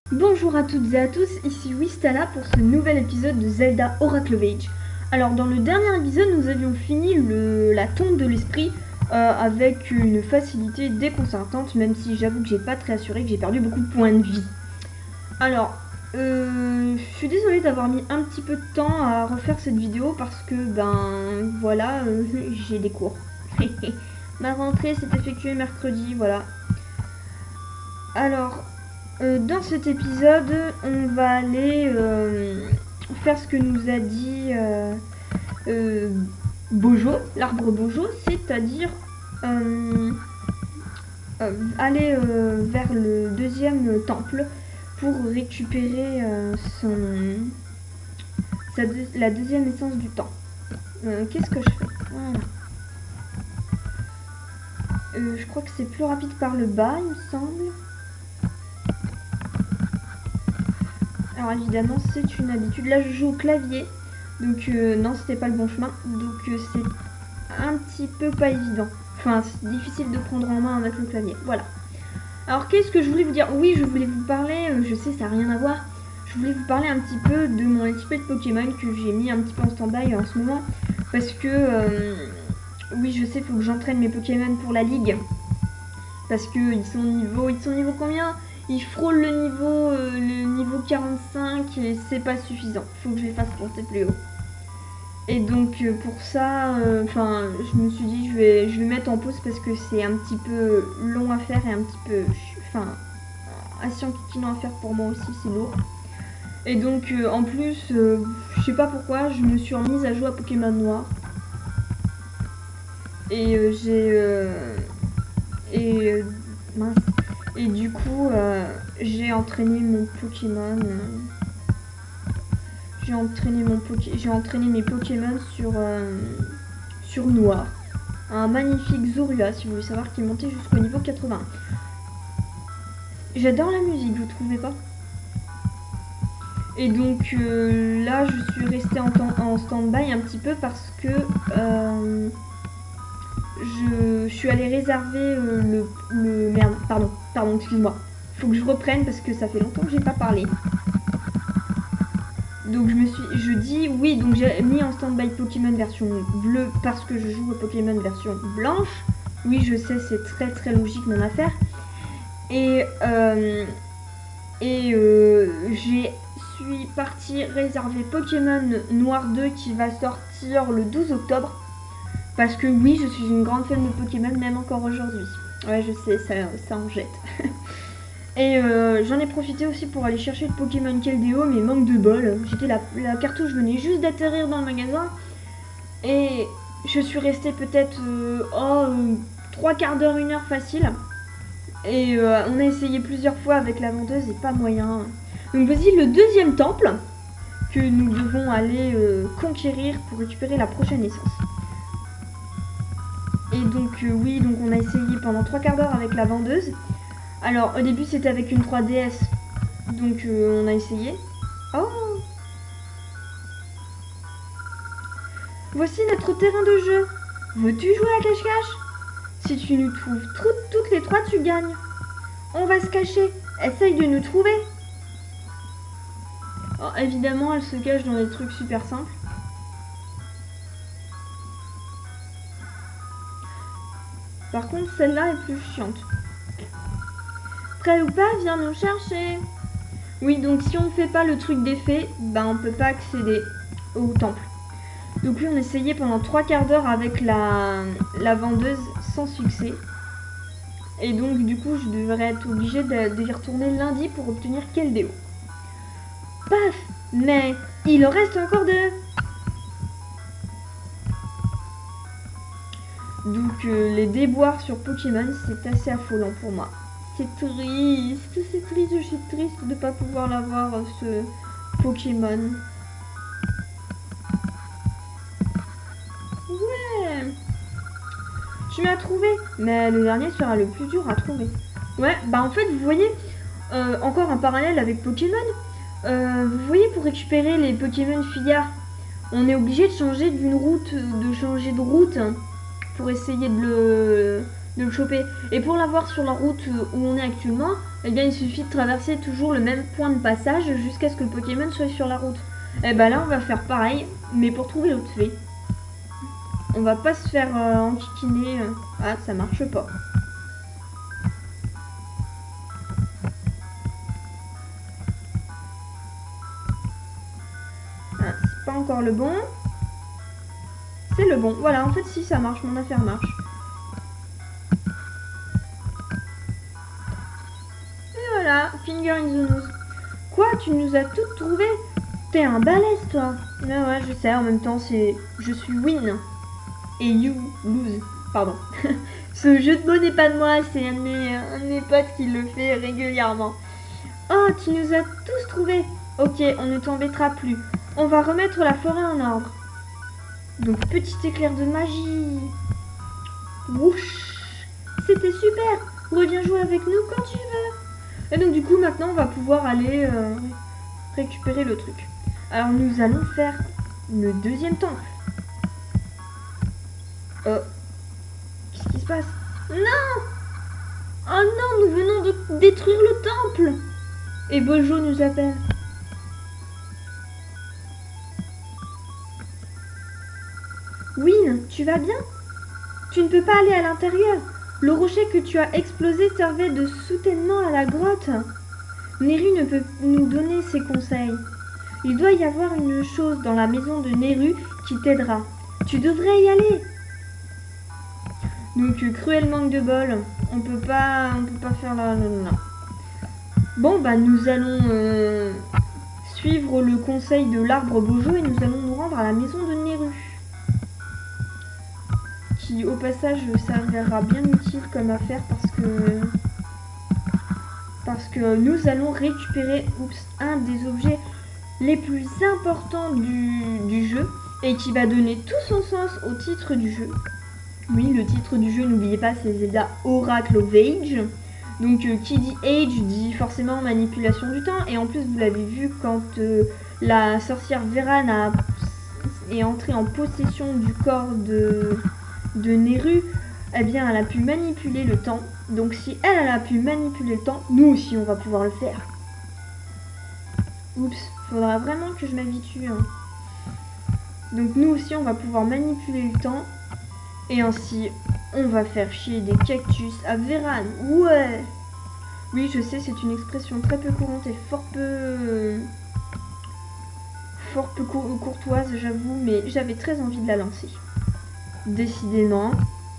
Bonjour à toutes et à tous, ici Wistala pour ce nouvel épisode de Zelda Oracle of Age. Alors dans le dernier épisode nous avions fini la tombe de l'esprit avec une facilité déconcertante, même si j'avoue que j'ai pas très assuré, que j'ai perdu beaucoup de points de vie. Alors je suis désolée d'avoir mis un petit peu de temps à refaire cette vidéo parce que voilà, j'ai des cours. Ma rentrée s'est effectuée mercredi, voilà. Alors dans cet épisode, on va aller faire ce que nous a dit Bojo, l'arbre Bojo, c'est-à-dire aller vers le deuxième temple pour récupérer la deuxième essence du temps. Qu'est-ce que je fais? Voilà. Je crois que c'est plus rapide par le bas, il me semble. Alors évidemment c'est une habitude, là je joue au clavier, donc non c'était pas le bon chemin, donc c'est un petit peu pas évident, enfin c'est difficile de prendre en main avec le clavier, voilà. Alors qu'est-ce que je voulais vous dire? Oui, je voulais vous parler, je sais ça n'a rien à voir, je voulais vous parler un petit peu de mon Let's Play de Pokémon que j'ai mis un petit peu en stand-by en ce moment, parce que oui je sais, il faut que j'entraîne mes Pokémon pour la ligue, parce que ils sont niveau combien? Ils frôlent le niveau 45 et c'est pas suffisant. Faut que je les fasse monter plus haut. Et donc pour ça, je me suis dit je vais mettre en pause parce que c'est un petit peu long à faire et un petit peu, assez enquiquinant à faire pour moi aussi, c'est lourd. Et donc en plus, je sais pas pourquoi, je me suis remise à jouer à Pokémon Noir. Et mince. Et du coup, j'ai entraîné mon Pokémon. J'ai entraîné mes Pokémon sur Noir. Un magnifique Zorua, si vous voulez savoir, qui est monté jusqu'au niveau 80. J'adore la musique, vous trouvez pas? Et donc là, je suis restée en stand-by un petit peu parce que je suis allée réserver merde, pardon, excuse-moi. Faut que je reprenne parce que ça fait longtemps que j'ai pas parlé. Donc je dis oui, donc j'ai mis en stand-by Pokémon version bleue parce que je joue au Pokémon version blanche. Oui, je sais, c'est très très logique mon affaire. Et j'ai suis partie réserver Pokémon Noir 2 qui va sortir le 12 octobre. Parce que oui, je suis une grande fan de Pokémon, même encore aujourd'hui. Ouais, je sais, ça en jette. Et j'en ai profité aussi pour aller chercher le Pokémon Keldeo, mais manque de bol. La cartouche venait juste d'atterrir dans le magasin. Et je suis restée peut-être 3 quarts d'heure, 1 heure facile. Et on a essayé plusieurs fois avec la vendeuse et pas moyen. Donc voici le deuxième temple que nous devons aller conquérir pour récupérer la prochaine essence. Et donc oui, donc on a essayé pendant 3 quarts d'heure avec la vendeuse. Alors au début c'était avec une 3DS, donc on a essayé. Oh! Voici notre terrain de jeu. Veux-tu jouer à cache-cache? Si tu nous trouves toutes les 3, tu gagnes. On va se cacher. Essaye de nous trouver. Alors, évidemment, elle se cache dans des trucs super simples. Par contre, celle-là est plus chiante. Prêt ou pas, viens nous chercher. Oui, donc si on ne fait pas le truc d'effet, on peut pas accéder au temple. Donc oui, on essayait pendant 3 quarts d'heure avec la vendeuse sans succès. Et donc du coup, je devrais être obligée d'y retourner lundi pour obtenir Keldeo. Paf! Mais il en reste encore 2. Donc les déboires sur Pokémon, c'est assez affolant pour moi. C'est triste, je suis triste de ne pas pouvoir l'avoir, ce Pokémon. Ouais! Tu m'as trouvé, mais le dernier sera le plus dur à trouver. Ouais, en fait, vous voyez, encore un parallèle avec Pokémon. Vous voyez, pour récupérer les Pokémon fuyards, on est obligé de changer de route pour essayer de de le choper. Et pour l'avoir sur la route où on est actuellement, eh bien il suffit de traverser toujours le même point de passage jusqu'à ce que le Pokémon soit sur la route. Et bah là on va faire pareil, mais pour trouver l'autre fée. On va pas se faire enquiquiner. Ah, ça marche pas. Ah, c'est pas encore le bon. C'est le bon. Voilà, en fait si ça marche, mon affaire marche. Et voilà, finger in the nose. Quoi, tu nous as toutes trouvées? T'es un balèze toi. Mais ouais, je sais, en même temps c'est... Je suis win. Et you lose. Pardon. Ce jeu de mots n'est pas de moi, c'est un de mes potes qui le fait régulièrement. Oh, tu nous as tous trouvés. Ok, on ne t'embêtera plus. On va remettre la forêt en ordre. Donc, petit éclair de magie. Wouch. C'était super. Reviens jouer avec nous quand tu veux. Et donc, du coup, maintenant, on va pouvoir aller récupérer le truc. Alors, nous allons faire le deuxième temple. Qu'est-ce qui se passe? Non! Oh non, nous venons de détruire le temple. Et Bojo nous appelle. Win, tu vas bien? Tu ne peux pas aller à l'intérieur. Le rocher que tu as explosé servait de soutènement à la grotte. Neru ne peut nous donner ses conseils. Il doit y avoir une chose dans la maison de Neru qui t'aidera. Tu devrais y aller. Donc, cruel manque de bol. On peut pas faire la... Non. Bon, bah, nous allons suivre le conseil de l'arbre Bojo et nous allons nous rendre à la maison de Neru. Qui, au passage, s'avérera bien utile comme affaire parce que nous allons récupérer un des objets les plus importants du jeu et qui va donner tout son sens au titre du jeu. Oui, le titre du jeu, n'oubliez pas, c'est Zelda Oracle of Age. Donc, qui dit Age dit forcément manipulation du temps. Et en plus, vous l'avez vu, quand la sorcière Veran est entrée en possession du corps de Neru, eh bien, elle a pu manipuler le temps. Donc, si elle a pu manipuler le temps, nous aussi, on va pouvoir le faire. Oups, faudra vraiment que je m'habitue. Hein. Donc, nous aussi, on va pouvoir manipuler le temps. Et ainsi, on va faire chier des cactus à Veran. Ouais! Oui, je sais, c'est une expression très peu courante et fort peu courtoise, j'avoue, mais j'avais très envie de la lancer. Décidément.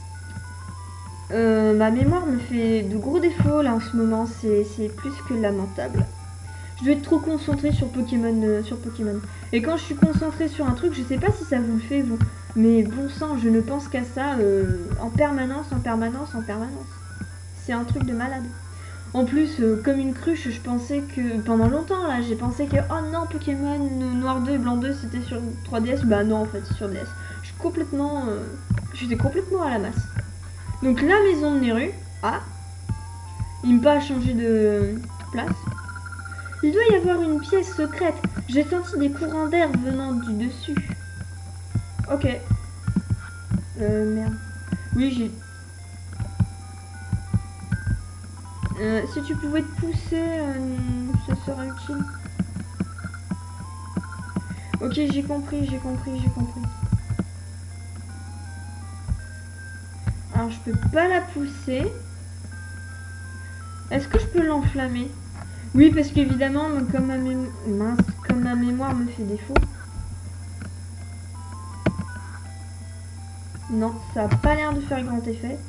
Ma mémoire me fait de gros défauts là en ce moment, c'est plus que lamentable. Je dois être trop concentrée sur Pokémon, Et quand je suis concentrée sur un truc, je sais pas si ça vous le fait vous, mais bon sang, je ne pense qu'à ça en permanence. C'est un truc de malade. En plus, comme une cruche, je pensais que pendant longtemps là, j'ai pensé que oh non, Pokémon Noir 2 et Blanc 2 c'était sur 3DS. Bah non, en fait, c'est sur DS. J'étais complètement à la masse. Donc la maison de Neru, il m'a pas changé de place. Il doit y avoir une pièce secrète. J'ai senti des courants d'air venant du dessus. Ok. Merde. Oui, j'ai... si tu pouvais te pousser, ça serait utile. Ok, j'ai compris. Alors, je peux pas la pousser. Est-ce que je peux l'enflammer? Oui, parce qu'évidemment, comme ma mémoire me fait défaut. Non, ça a pas l'air de faire grand effet.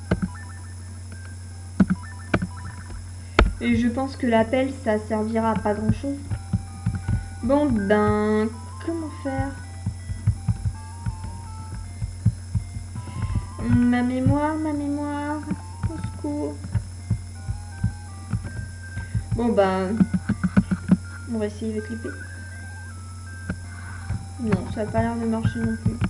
Et je pense que la pelle, ça servira à pas grand chose. Bon, ben, comment faire? Ma mémoire, au secours. Bon, ben, on va essayer avec l'épée. Non, ça n'a pas l'air de marcher non plus.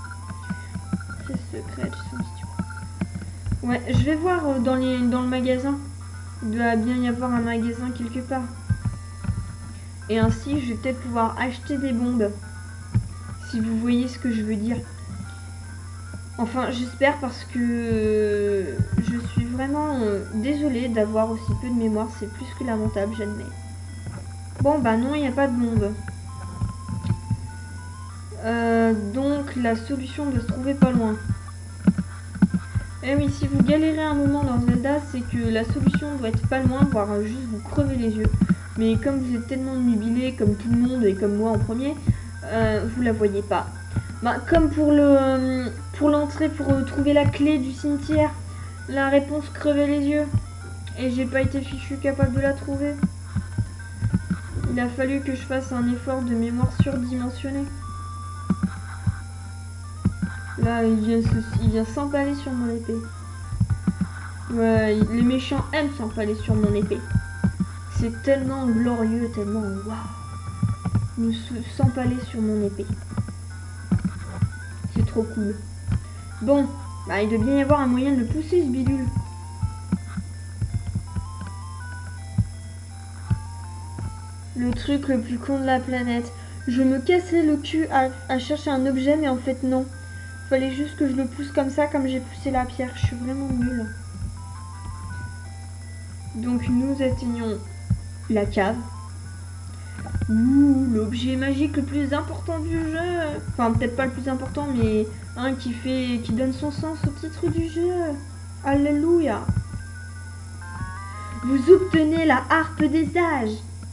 C'est secret, ouais, je vais voir dans le magasin. Il doit bien y avoir un magasin quelque part. Et ainsi, je vais peut-être pouvoir acheter des bombes. Si vous voyez ce que je veux dire. Enfin, j'espère parce que Je suis vraiment désolée d'avoir aussi peu de mémoire, c'est plus que lamentable, j'admets. Bon bah non, il n'y a pas de monde. Donc la solution doit se trouver pas loin. Eh oui, si vous galérez un moment dans Zelda, c'est que la solution doit être pas loin, voire juste vous crever les yeux. Mais comme vous êtes tellement nubilé, comme tout le monde et comme moi en premier, vous la voyez pas. Bah, comme pour l'entrée, pour trouver la clé du cimetière, la réponse crever les yeux. Et j'ai pas été fichu capable de la trouver. Il a fallu que je fasse un effort de mémoire surdimensionné. Là, il vient s'empaler sur mon épée. Ouais, les méchants aiment s'empaler sur mon épée. C'est tellement glorieux, tellement waouh. Nous s'empaler sur mon épée. C'est trop cool. Bon, bah il doit bien y avoir un moyen de le pousser ce bidule. Le truc le plus con de la planète. Je me cassais le cul à chercher un objet, mais en fait non. Fallait juste que je le pousse comme ça, comme j'ai poussé la pierre. Je suis vraiment nulle. Donc nous atteignons la cave. Ouh, l'objet magique le plus important du jeu. Enfin, peut-être pas le plus important, mais un qui donne son sens au titre du jeu. Alléluia. Vous obtenez la harpe des âges.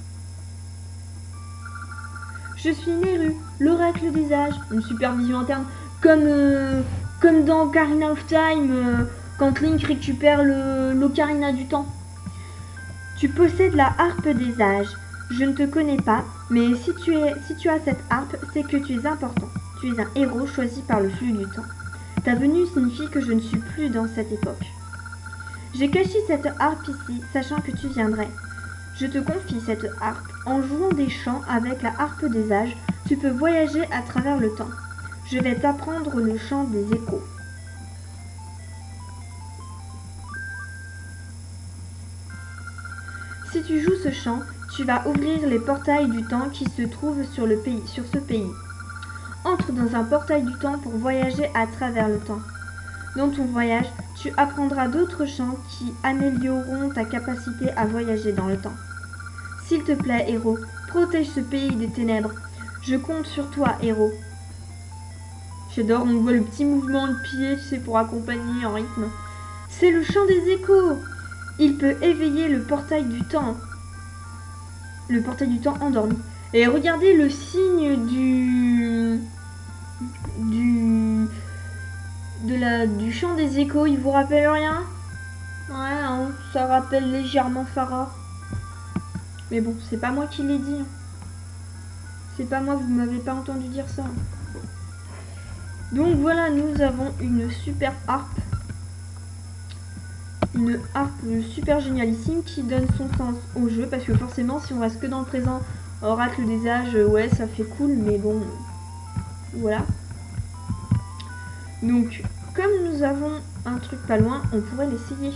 Je suis Néru, l'oracle des âges. Une supervision interne, comme dans Ocarina of Time, quand Link récupère l'Ocarina du temps. Tu possèdes la harpe des âges. Je ne te connais pas, mais si tu as cette harpe, c'est que tu es important. Tu es un héros choisi par le flux du temps. Ta venue signifie que je ne suis plus dans cette époque. J'ai caché cette harpe ici, sachant que tu viendrais. Je te confie cette harpe. En jouant des chants avec la harpe des âges, tu peux voyager à travers le temps. Je vais t'apprendre le chant des échos. Si tu joues ce chant, tu vas ouvrir les portails du temps qui se trouvent sur ce pays. Entre dans un portail du temps pour voyager à travers le temps. Dans ton voyage, tu apprendras d'autres chants qui amélioreront ta capacité à voyager dans le temps. S'il te plaît, héros, protège ce pays des ténèbres. Je compte sur toi, héros. J'adore, on voit le petit mouvement de pied, tu sais, pour accompagner en rythme. C'est le chant des échos. Il peut éveiller le portail du temps. Le portail du temps endormi. Et regardez le signe du chant des échos. Il vous rappelle rien? Ouais, hein, ça rappelle légèrement Farah. Mais bon, c'est pas moi qui l'ai dit. C'est pas moi, vous m'avez pas entendu dire ça. Donc voilà, nous avons une super harpe. Une harpe super génialissime qui donne son sens au jeu. Parce que forcément, si on reste que dans le présent, oracle des âges, ouais, ça fait cool. Mais bon, voilà. Donc, comme nous avons un truc pas loin, on pourrait l'essayer.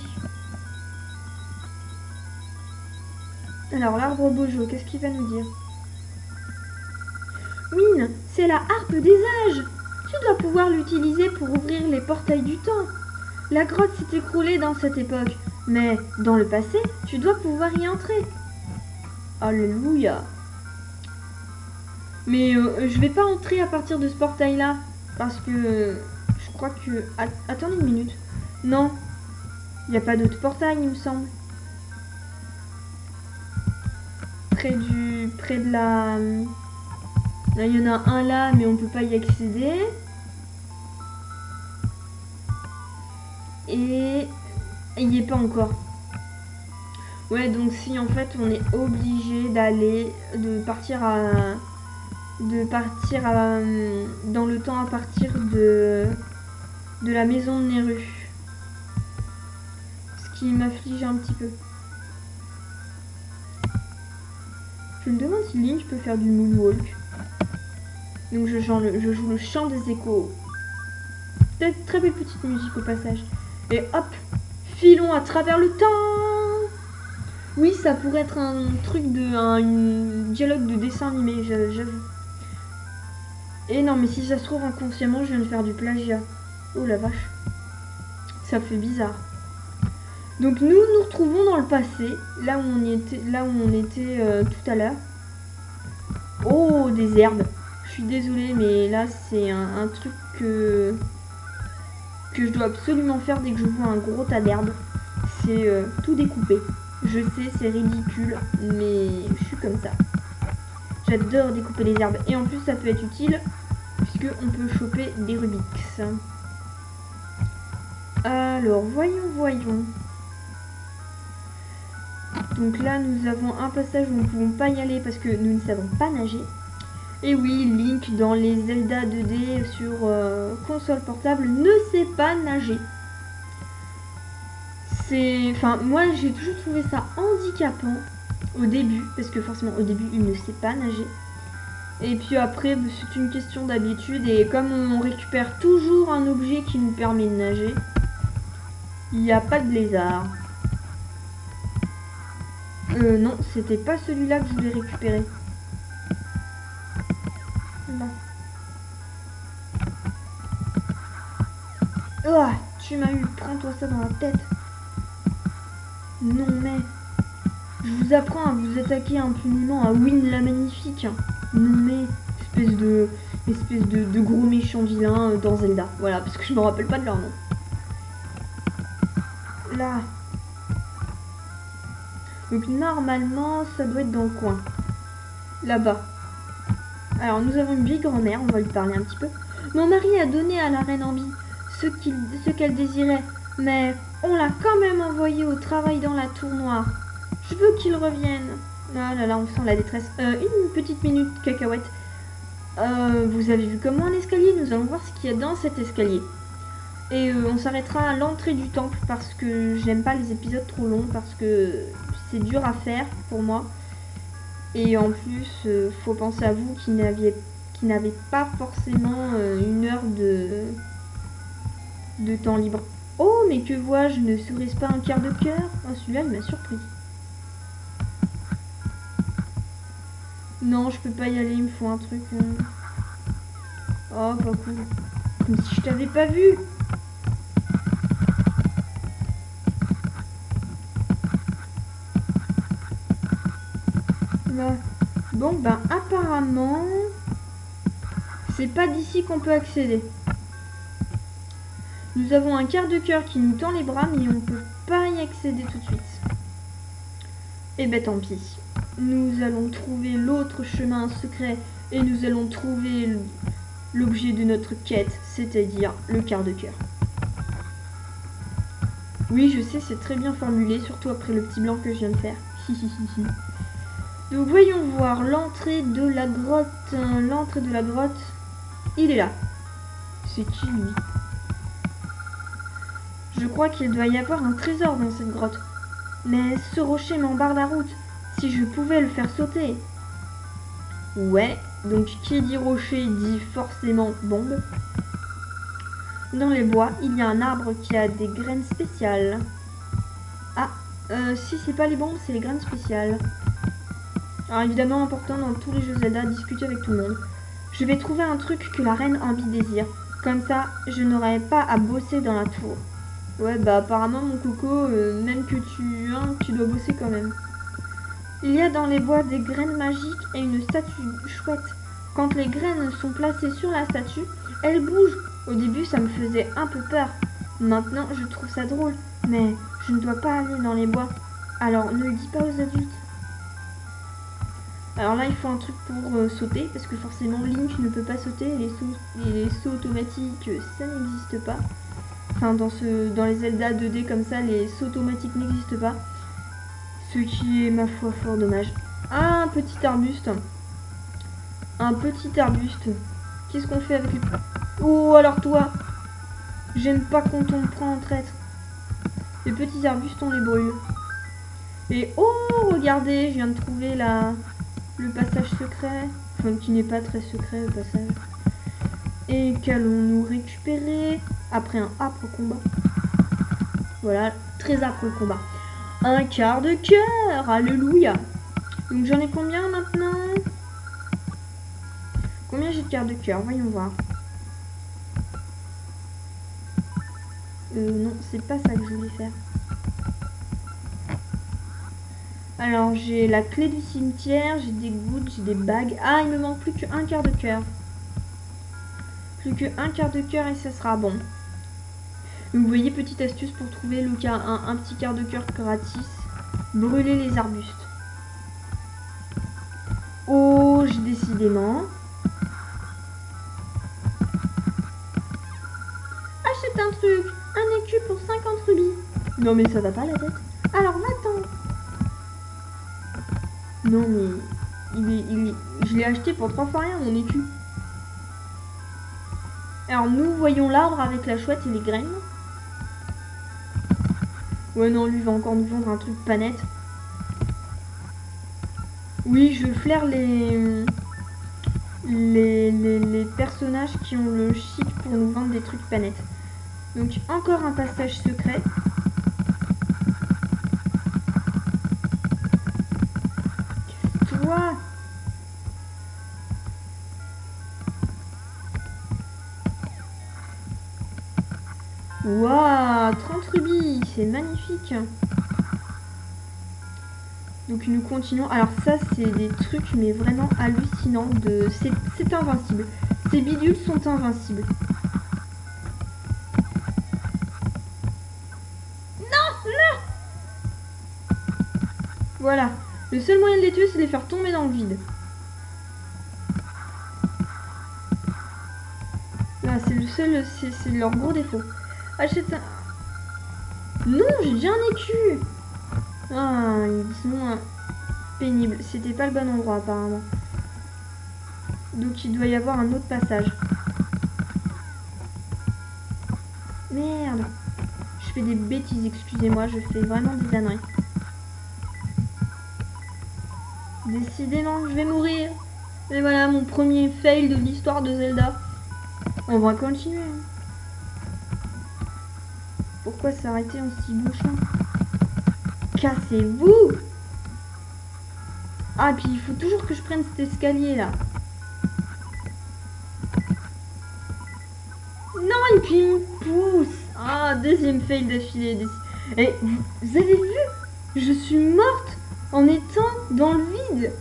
Alors, l'arbre bojo, qu'est-ce qu'il va nous dire? Win, c'est la harpe des âges. Tu dois pouvoir l'utiliser pour ouvrir les portails du temps. La grotte s'est écroulée dans cette époque, mais dans le passé, tu dois pouvoir y entrer. Alléluia. Mais je vais pas entrer à partir de ce portail-là, parce que je crois que... Attendez une minute. Non, il n'y a pas d'autre portail, il me semble. Près de la... Là, il y en a un là, mais on peut pas y accéder. Et il n'y est pas encore. Ouais, donc si en fait on est obligé de partir dans le temps à partir de la maison de Néru. Ce qui m'afflige un petit peu. Je me demande si Link peut faire du moonwalk. Donc je joue le chant des échos. Très belle petite musique au passage. Et hop, filons à travers le temps. Oui, ça pourrait être un truc un dialogue de dessin animé, j'avoue. Et non, mais si ça se trouve inconsciemment, je viens de faire du plagiat. Oh la vache. Ça fait bizarre. Donc nous nous retrouvons dans le passé, là où on était tout à l'heure. Oh, des herbes. Je suis désolée, mais là c'est un truc que je dois absolument faire dès que je vois un gros tas d'herbes. C'est tout découper. Je sais, c'est ridicule, mais je suis comme ça. J'adore découper les herbes. Et en plus, ça peut être utile, puisque on peut choper des Rubik's. Alors, voyons. Donc là, nous avons un passage où nous ne pouvons pas y aller parce que nous ne savons pas nager. Et oui, Link dans les Zelda 2D sur console portable ne sait pas nager. Enfin, moi j'ai toujours trouvé ça handicapant au début, parce que forcément au début il ne sait pas nager. Et puis après, c'est une question d'habitude, et comme on récupère toujours un objet qui nous permet de nager, il n'y a pas de lézard. Non, c'était pas celui-là que je voulais récupérer. Non. Oh, tu m'as eu, prends-toi ça dans la tête. Non mais, je vous apprends à vous attaquer impunément à Win la Magnifique. Non mais, espèce de gros méchant vilain dans Zelda. Voilà, parce que je me rappelle pas de leur nom. Là. Donc normalement, ça doit être dans le coin. Là-bas. Alors nous avons une vieille grand-mère, on va lui parler un petit peu. Mon mari a donné à la reine Ambi ce qu'elle désirait, mais on l'a quand même envoyé au travail dans la tour noire. Je veux qu'il revienne. Ah là là, on sent la détresse. Une petite minute, cacahuète. Vous avez vu comment un escalier? Nous allons voir ce qu'il y a dans cet escalier. Et on s'arrêtera à l'entrée du temple parce que j'aime pas les épisodes trop longs, parce que c'est dur à faire pour moi. Et en plus, faut penser à vous qui n'avez pas forcément une heure de temps libre. Oh, mais que vois-je? Ne serait-ce pas un quart de cœur? Oh, celui-là, il m'a surpris. Non, je peux pas y aller, il me faut un truc. Oh, pas cool. Comme si je t'avais pas vu. Là. Bon, ben, apparemment, c'est pas d'ici qu'on peut accéder. Nous avons un quart de cœur qui nous tend les bras, mais on peut pas y accéder tout de suite. Eh ben, tant pis. Nous allons trouver l'autre chemin secret et nous allons trouver l'objet de notre quête, c'est-à-dire le quart de cœur. Oui, je sais, c'est très bien formulé, surtout après le petit blanc que je viens de faire. Donc voyons voir l'entrée de la grotte. L'entrée de la grotte, il est là. C'est qui lui? Je crois qu'il doit y avoir un trésor dans cette grotte. Mais ce rocher m'embarre la route. Si je pouvais le faire sauter. Ouais, donc qui dit rocher dit forcément bombe. Dans les bois, il y a un arbre qui a des graines spéciales. Ah, si c'est pas les bombes, c'est les graines spéciales. Alors évidemment, important dans tous les jeux Zelda, discuter avec tout le monde. Je vais trouver un truc que la reine Ambi désire. Comme ça, je n'aurai pas à bosser dans la tour. Ouais, bah apparemment, mon coco, même que tu dois bosser quand même. Il y a dans les bois des graines magiques et une statue chouette. Quand les graines sont placées sur la statue, elles bougent. Au début, ça me faisait un peu peur. Maintenant, je trouve ça drôle. Mais je ne dois pas aller dans les bois. Alors, ne le dis pas aux adultes. Alors là, il faut un truc pour sauter, parce que forcément, Link ne peut pas sauter. Les sauts automatiques, ça n'existe pas. Enfin, dans les Zelda 2D comme ça, les sauts automatiques n'existent pas. Ce qui est, ma foi, fort dommage. Ah, un petit arbuste. Un petit arbuste. Qu'est-ce qu'on fait avec les... Oh, alors toi, j'aime pas quand on me prend en traître. Les petits arbustes, on les brûle. Et oh, regardez, je viens de trouver le passage secret. Enfin, qui n'est pas très secret, le passage. Et qu'allons-nous récupérer après un âpre combat? Voilà, très âpre combat. Un quart de cœur, alléluia. Donc j'en ai combien maintenant? Combien j'ai de quart de cœur? Voyons voir. Non, c'est pas ça que je voulais faire. Alors, j'ai la clé du cimetière, j'ai des gouttes, j'ai des bagues. Ah, il me manque plus qu'un quart de cœur. Plus qu'un quart de cœur et ça sera bon. Donc, vous voyez, petite astuce pour trouver un petit quart de cœur gratis. Brûler les arbustes. Oh, j'ai décidément. Achète un truc, un écu pour 50 rubis. Non mais ça va pas la tête. Alors va-t'en. Non mais je l'ai acheté pour 3 fois rien mon écu. Alors nous voyons l'arbre avec la chouette et les graines. Ouais non, lui va encore nous vendre un truc pas net. Oui, je flaire les personnages qui ont le chic pour nous vendre des trucs pas nets. Donc encore un passage secret. Toi. Waouh, 30 rubis, c'est magnifique. Donc nous continuons. Alors ça c'est des trucs mais vraiment hallucinants. C'est invincible. Ces bidules sont invincibles. Voilà. Le seul moyen de les tuer, c'est de les faire tomber dans le vide. Là, c'est le seul, c'est leur gros défaut. Achète un... Non, j'ai déjà un écu. Ah, ils sont pénibles. C'était pas le bon endroit, apparemment. Donc, il doit y avoir un autre passage. Merde. Je fais des bêtises, excusez-moi. Je fais vraiment des âneries. Décidément, je vais mourir. Et voilà, mon premier fail de l'histoire de Zelda. On va continuer. Pourquoi s'arrêter en si bouchant? Cassez-vous! Ah, puis il faut toujours que je prenne cet escalier là. Non, et puis il me pousse. Ah, deuxième fail d'affilée. Et vous avez vu? Je suis morte en étant dans le vide.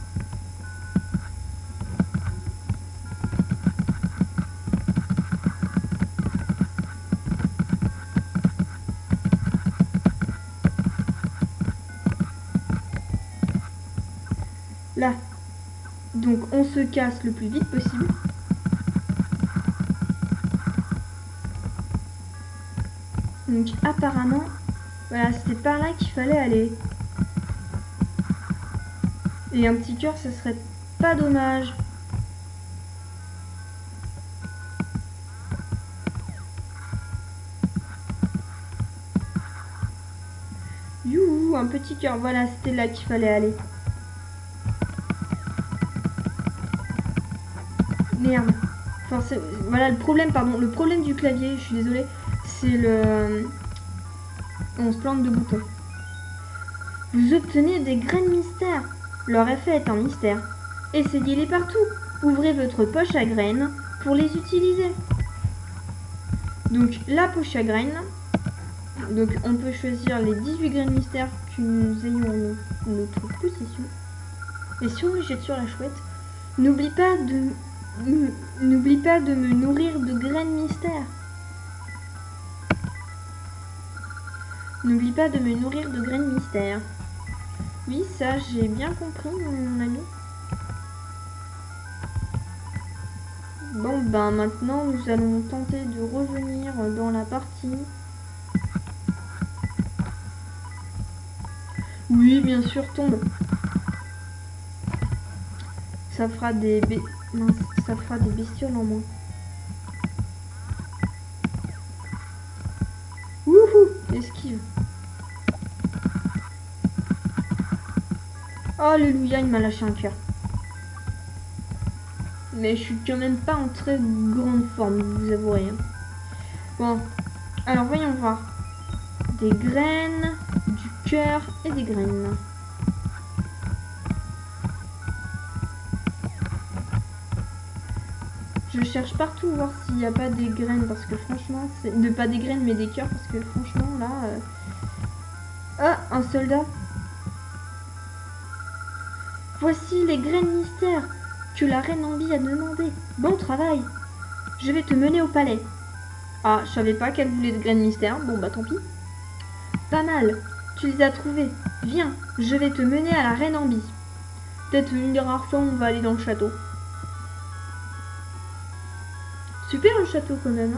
Là. Donc on se casse le plus vite possible. Donc apparemment, voilà, c'était par là qu'il fallait aller. Et un petit cœur, ce serait pas dommage. Youhou, un petit cœur. Voilà, c'était là qu'il fallait aller. Merde. Enfin, voilà le problème, pardon. Le problème du clavier, je suis désolée, c'est le... On se plante de boutons. Vous obtenez des graines mystères. Leur effet est un mystère. Essayez-les partout. Ouvrez votre poche à graines pour les utiliser. Donc, la poche à graines. Donc, on peut choisir les 18 graines mystères que nous ayons en notre possession. Et si on les jette sur la chouette, n'oublie pas de me nourrir de graines mystères. N'oublie pas de me nourrir de graines mystères. Oui, ça, j'ai bien compris, mon ami. Bon, ben maintenant, nous allons tenter de revenir dans la partie. Oui, bien sûr, tombe. Ça fera des bestioles en moins. Wouhou, esquive. Alléluia, il m'a lâché un cœur. Mais je suis quand même pas en très grande forme, vous avouerez. Bon, alors voyons voir. Des graines, du cœur et des graines. Je cherche partout voir s'il n'y a pas des graines parce que franchement, c'est... Pas des graines mais des cœurs parce que franchement là... Ah, un soldat. Voici les graines mystères que la reine Ambi a demandées. Bon travail. Je vais te mener au palais. Ah, je savais pas qu'elle voulait de graines mystères. Bon, bah tant pis. Pas mal. Tu les as trouvées. Viens, je vais te mener à la reine Ambi. Peut-être une des rares fois où on va aller dans le château. Super le château quand même. Hein.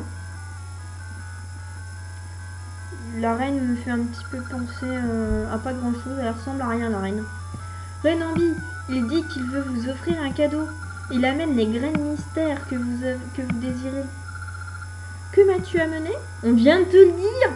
La reine me fait un petit peu penser à pas grand chose. Elle ressemble à rien la reine. Reine Ambi, il dit qu'il veut vous offrir un cadeau. Il amène les graines mystères que vous désirez. Que m'as-tu amené? On vient de te le dire.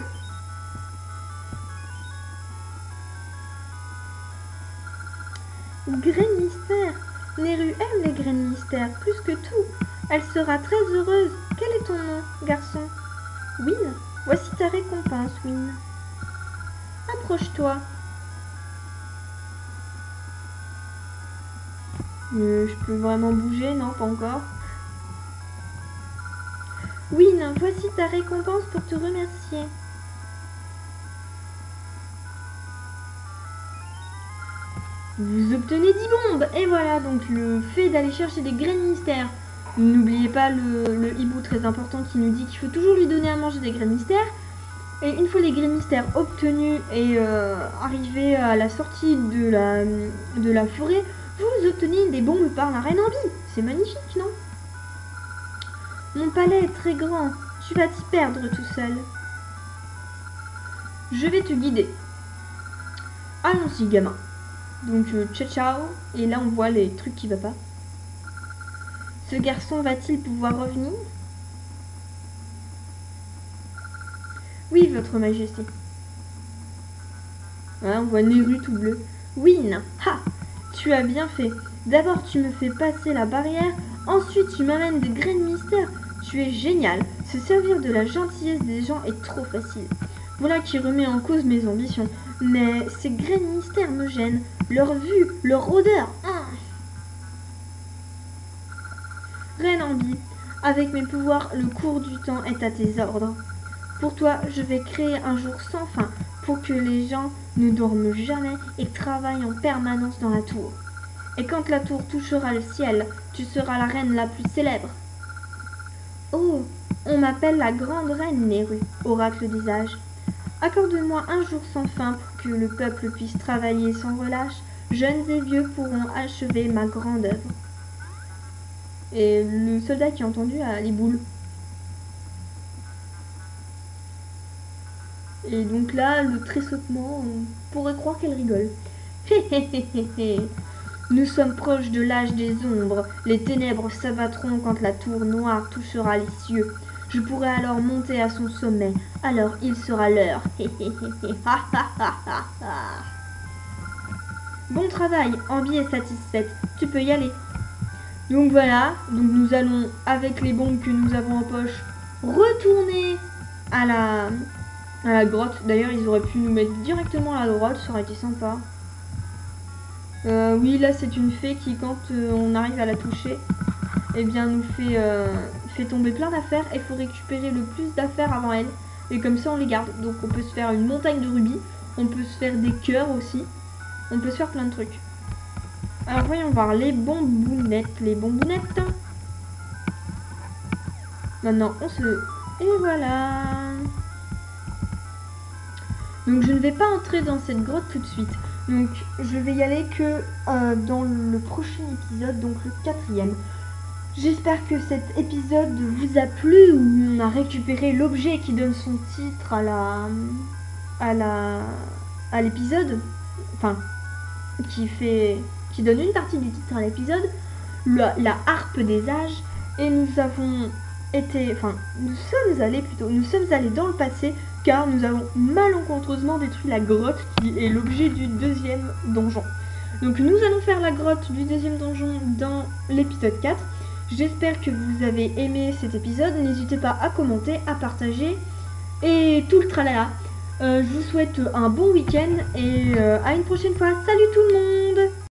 Graines mystères. Néru aime les graines mystères plus que tout. Elle sera très heureuse. Quel est ton nom, garçon? Win. Voici ta récompense, Win. Approche-toi. Je peux vraiment bouger? Non, pas encore. Win, voici ta récompense pour te remercier. Vous obtenez 10 bombes. Et voilà, donc le fait d'aller chercher des graines mystères. N'oubliez pas le hibou très important qui nous dit qu'il faut toujours lui donner à manger des graines mystères. Et une fois les graines mystères obtenues et arrivées à la sortie de la forêt, vous obtenez des bombes par la reine Ambi. C'est magnifique, non? Mon palais est très grand. Tu vas t'y perdre tout seul. Je vais te guider. Allons-y, gamin. Donc, ciao ciao. Et là, on voit les trucs qui ne vont pas. Ce garçon va-t-il pouvoir revenir? Oui, votre majesté. Voilà, on voit Néru tout bleu. Win, ha! Tu as bien fait. D'abord, tu me fais passer la barrière. Ensuite, tu m'amènes des graines mystères. Tu es génial. Se servir de la gentillesse des gens est trop facile. Voilà qui remet en cause mes ambitions. Mais ces graines mystères me gênent. Leur vue, leur odeur. Reine Ambi, avec mes pouvoirs, le cours du temps est à tes ordres. Pour toi, je vais créer un jour sans fin pour que les gens ne dorment jamais et travaillent en permanence dans la tour. Et quand la tour touchera le ciel, tu seras la reine la plus célèbre. Oh, on m'appelle la grande reine Néru, oracle des âges. Accorde-moi un jour sans fin pour que le peuple puisse travailler sans relâche. Jeunes et vieux pourront achever ma grande œuvre. Et le soldat qui a entendu a les boules. Et donc là, le tressautement, on pourrait croire qu'elle rigole. Hé hé hé hé hé. Nous sommes proches de l'âge des ombres. Les ténèbres s'abattront quand la tour noire touchera les cieux. Je pourrai alors monter à son sommet. Alors il sera l'heure. Bon travail, Ambi est satisfaite. Tu peux y aller. Donc voilà, donc nous allons, avec les bombes que nous avons en poche, retourner à la grotte. D'ailleurs, ils auraient pu nous mettre directement à la grotte, ça aurait été sympa. Oui, là c'est une fée qui, quand on arrive à la toucher, eh bien nous fait tomber plein d'affaires et il faut récupérer le plus d'affaires avant elle. Et comme ça on les garde. Donc on peut se faire une montagne de rubis, on peut se faire des cœurs aussi, on peut se faire plein de trucs. Alors voyons voir les bonbonnettes, Maintenant on se... Et voilà. Donc je ne vais pas entrer dans cette grotte tout de suite. Donc je vais y aller que dans le prochain épisode, donc le 4e. J'espère que cet épisode vous a plu, où on a récupéré l'objet qui donne son titre à l'épisode. Enfin, qui donne une partie du titre à l'épisode. La harpe des âges. Et nous sommes allés dans le passé, car nous avons malencontreusement détruit la grotte qui est l'objet du 2e donjon. Donc nous allons faire la grotte du 2e donjon dans l'épisode 4. J'espère que vous avez aimé cet épisode. N'hésitez pas à commenter, à partager et tout le tralala. Je vous souhaite un bon week-end et à une prochaine fois. Salut tout le monde!